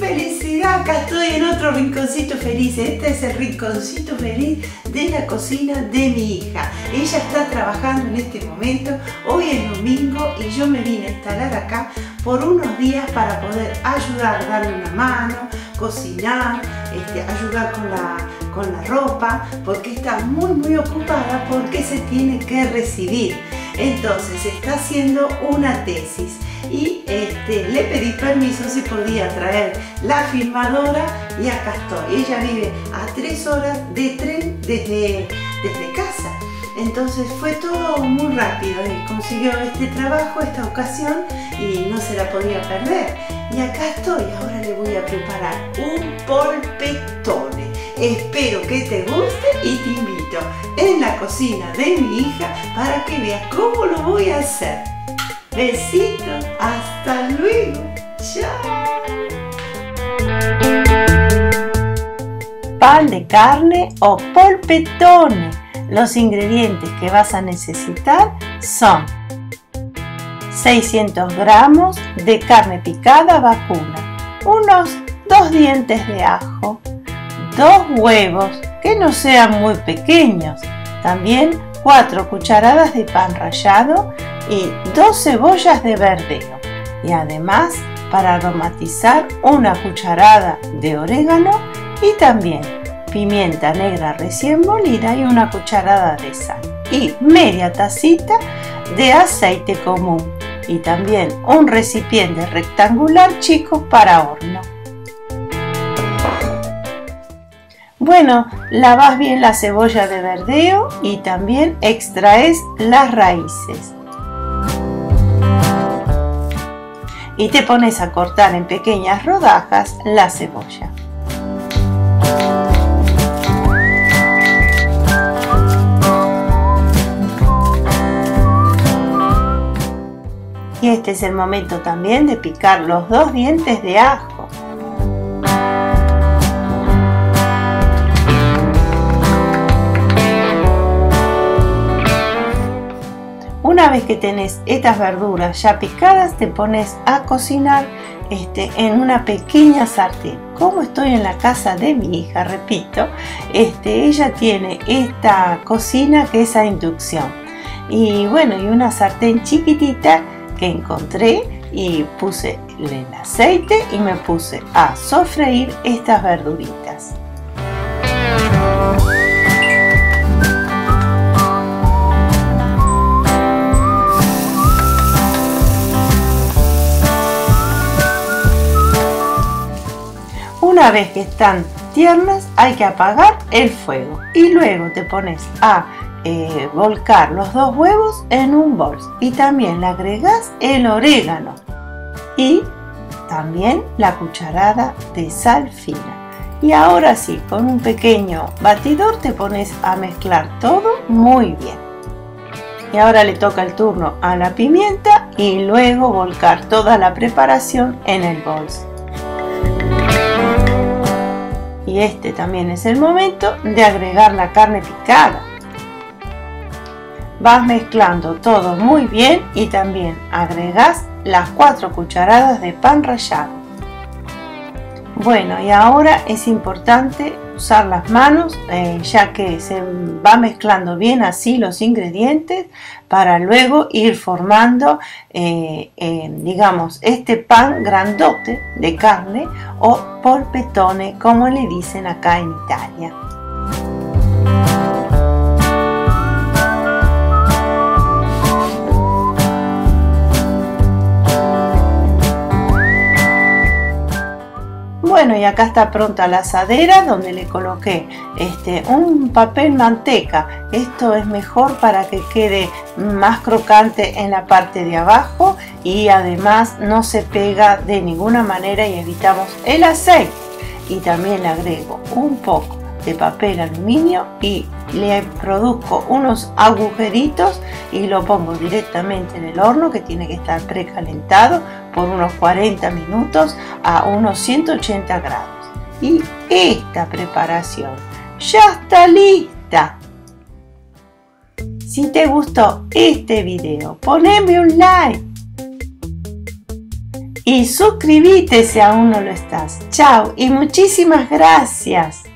felicidad! Acá estoy en otro rinconcito feliz. Este es el rinconcito feliz de la cocina de mi hija. Ella está trabajando en este momento. Hoy es domingo y yo me vine a instalar acá por unos días para poder ayudar, darle una mano, cocinar, ayudar con la ropa, porque está muy ocupada porque se tiene que recibir. Entonces está haciendo una tesis y le pedí permiso si podía traer la filmadora y acá estoy. Ella vive a 3 horas de tren desde casa. Entonces fue todo muy rápido y consiguió este trabajo, esta ocasión, y no se la podía perder. Y acá estoy, ahora le voy a preparar un polpettone. Espero que te guste y te invito en la cocina de mi hija para que veas cómo lo voy a hacer. Besitos, hasta luego, chao. Pan de carne o polpettone. Los ingredientes que vas a necesitar son 600 gramos de carne picada vacuna, unos 2 dientes de ajo, 2 huevos que no sean muy pequeños, también 4 cucharadas de pan rallado y 2 cebollas de verdeo, y además para aromatizar una cucharada de orégano y también pimienta negra recién molida y una cucharada de sal y media tacita de aceite común y también un recipiente rectangular chico para horno. Bueno, lavas bien la cebolla de verdeo y también extraes las raíces. Y te pones a cortar en pequeñas rodajas la cebolla. Y este es el momento también de picar los 2 dientes de ajo. Una vez que tenés estas verduras ya picadas, te pones a cocinar en una pequeña sartén. Como estoy en la casa de mi hija, repito, ella tiene esta cocina que es a inducción. Y bueno, y una sartén chiquitita que encontré y puse el aceite y me puse a sofreír estas verduritas. Una vez que están tiernas hay que apagar el fuego y luego te pones a volcar los 2 huevos en un bol y también le agregas el orégano y también la cucharada de sal fina. Y ahora sí, con un pequeño batidor te pones a mezclar todo muy bien. Y ahora le toca el turno a la pimienta y luego volcar toda la preparación en el bol. Y también es el momento de agregar la carne picada. Vas mezclando todo muy bien y también agregas las 4 cucharadas de pan rallado. Bueno, y ahora es importante usar las manos ya que se va mezclando bien así los ingredientes para luego ir formando digamos este pan grandote de carne o polpettone como le dicen acá en Italia. Bueno, y acá está pronta la asadera donde le coloqué un papel manteca. Esto es mejor para que quede más crocante en la parte de abajo y además no se pega de ninguna manera y evitamos el aceite. Y también le agrego un poco de papel aluminio y le produzco unos agujeritos y lo pongo directamente en el horno que tiene que estar precalentado por unos 40 minutos a unos 180 grados. Y esta preparación ya está lista. Si te gustó este video, poneme un like y suscríbete si aún no lo estás. Chao y muchísimas gracias.